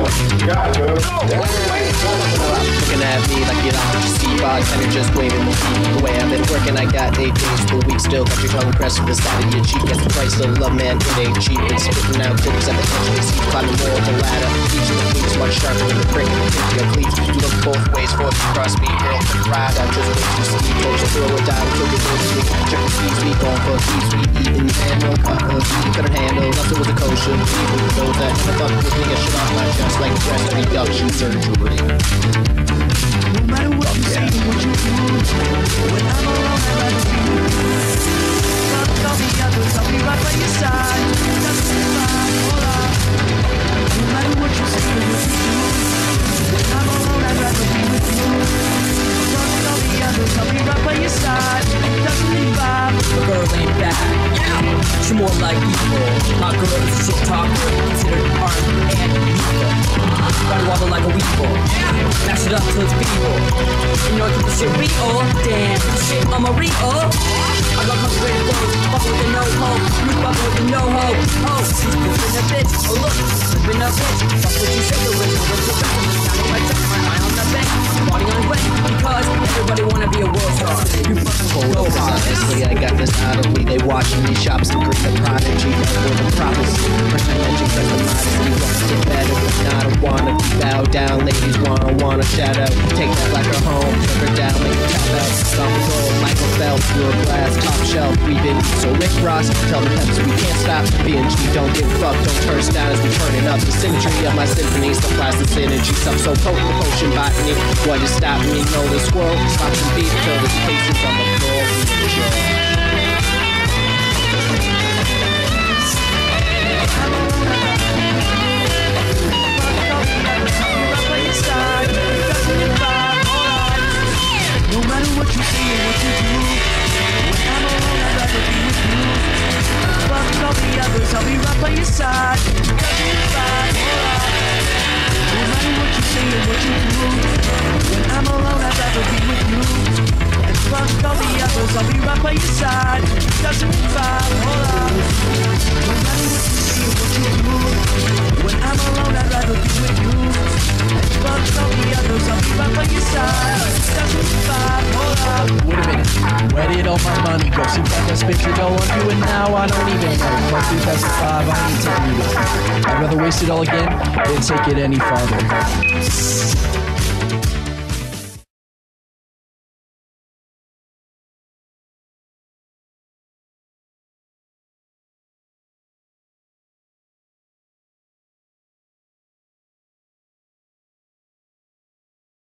Looking at me like you don't just see bartender just waving the way I've been working. I got 8 days per week still. Got your tongue pressed to the side of your cheek. Guess the price of love, man, it ain't cheap. Been spitting out tips at the edge of the seat. Climbing more of the ladder. Each of the fleets much sharper than the brick in your cleats. You look both ways for it to cross me. Girl, for the ride. I just wait to see. Told you throw it down until you go to sleep. Check the keys, we going for keys. We eating and no cut of meat. Couldn't handle nothing with a kosher. Even those that never thought would bring a shit off my chest like breast reduction surgery. No matter what you say or what you do, when I'm around, I like to be with you. Fuck all the others, I'll be right by your side. Nothing's fine, hold on. No matter what you say or what you do, when I'm alone, I'd rather be with you. Fuck all the others, I'll be right by your side. Doesn't vibe. The girl ain't bad, she's more like evil. My girl is a shit talker, considered armed and evil. Gotta wobble like a weevil, mash it up till it's feeble. You know I keep the shit real, damn, shit I'm a real. I got concentrated flows, fuck with the no hope, you fuck with the no hope. Oh, she's flipping a bitch, oh look, flipping a bitch. Fuck what you say, the original, what's your best? Now know I check my eye on the bank, body on the way, because everybody wanna be a world star. You fucking go hard. Obviously, I got this out of me. They watching me shops and green the prodigy. For the prophecy, pretend that you got the modesty. Want to get better, but not a wanna be bow down. Ladies wanna shout out. Take that like her home, take her down, make her tap out. Some gold, Michael Phelps, your glass, top shelf. We've been so Rick Ross. Tell the peps we can't stop. bNG, don't get fucked, don't turn down as we turning up. The symmetry of my symphony supplies the synergy. Some so potent, potion botany. What is stopping me? Know the squirrel. Stop some beat till this place is on the floor. No matter what you say or what you do, when I'm alone, I'd rather be with you. Fuck all the others, I'll be right by your side. Doesn't vibe, alright. No matter what you say or what you do, when I'm alone, I'd rather be with you. And fuck all the others, I'll be right by your side. Doesn't vibe, alright. No matter what you say or what you do, when I'm alone, I'd rather be with you. And fuck all the others, I'll be right by your side. Doesn't vibe, alright. Wait a minute, where did all my money go? Seems like I spent it all on you and now I don't even know. Fuck 2005, I need to do it. I'd rather waste it all again than take it any farther.